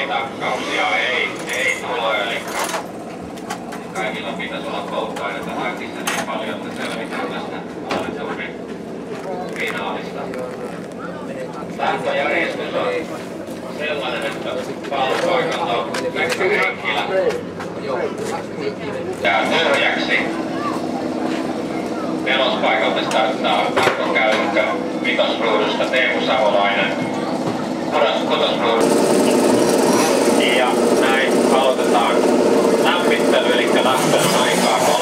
takkauksia ei tule, eli kaikilla pitäisi olla polttoainetta tankissa niin paljon, että selvitään tästä Aaletorin finaalista. Lähtöjärjestys on sellainen, että pallopaikalta on Pekka Heikkilä jää tyhjäksi. Nelospaikalta starttaa Marko Käykkö, vitosruudusta Teemu Savolainen, kutosruudusta. Ja näin aloitetaan lämmittely, eli lähtön aikaa